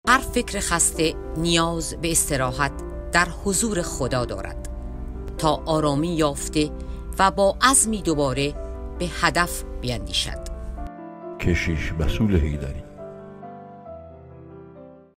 هر فکر خسته نیاز به استراحت در حضور خدا دارد تا آرامی یافته و با عزمی دوباره به هدف بیندیشد. کشیش بسول حیدری.